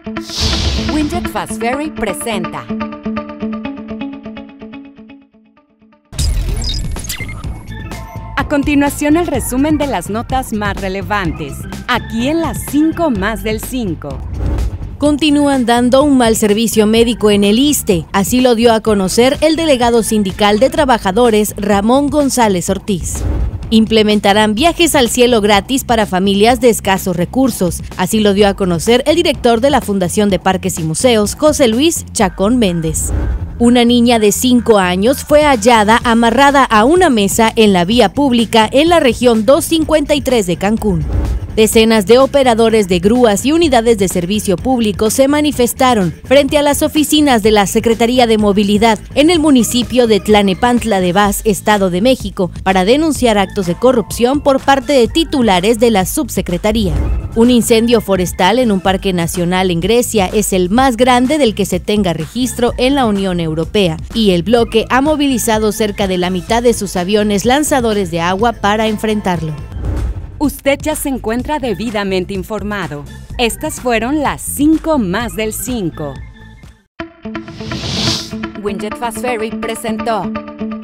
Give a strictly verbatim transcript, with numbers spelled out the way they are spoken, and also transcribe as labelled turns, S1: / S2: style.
S1: Winjet Fast Ferry presenta. A continuación, el resumen de las notas más relevantes, aquí en las cinco más del cinco.
S2: Continúan dando un mal servicio médico en el ISSSTE, así lo dio a conocer el delegado sindical de trabajadores Ramón González Ortiz. Implementarán viajes al cielo gratis para familias de escasos recursos, así lo dio a conocer el director de la Fundación de Parques y Museos, José Luis Chacón Méndez. Una niña de cinco años fue hallada amarrada a una mesa en la vía pública en la región doscientos cincuenta y tres de Cancún. Decenas de operadores de grúas y unidades de servicio público se manifestaron frente a las oficinas de la Secretaría de Movilidad en el municipio de Tlanepantla de Vaz, Estado de México, para denunciar actos de corrupción por parte de titulares de la subsecretaría. Un incendio forestal en un parque nacional en Grecia es el más grande del que se tenga registro en la Unión Europea, y el bloque ha movilizado cerca de la mitad de sus aviones lanzadores de agua para enfrentarlo.
S1: Usted ya se encuentra debidamente informado. Estas fueron las cinco más del cinco. Winjet Fast Ferry presentó.